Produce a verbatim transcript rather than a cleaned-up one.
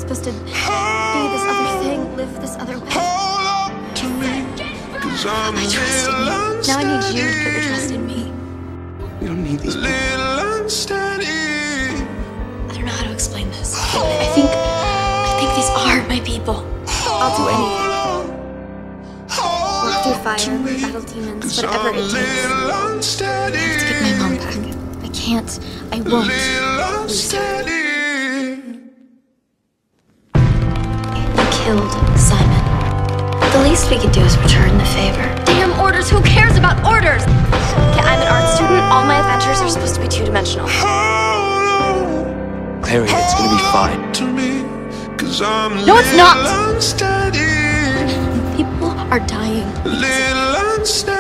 supposed to be this other thing, live this other way. I trusted you. Now I need you to put your trust in me. We don't need these people. I don't know how to explain this. I think, I think these are my people. I'll do anything. Walk through fire, battle demons, whatever it takes. I have to get my mom back. I can't, I won't lose her. You killed Simon. The least we could do is return the favor. Damn orders, who cares about orders? Okay, I'm an art student. All my adventures are supposed to be two-dimensional. Clary, it's gonna be fine. No, it's not! People are dying.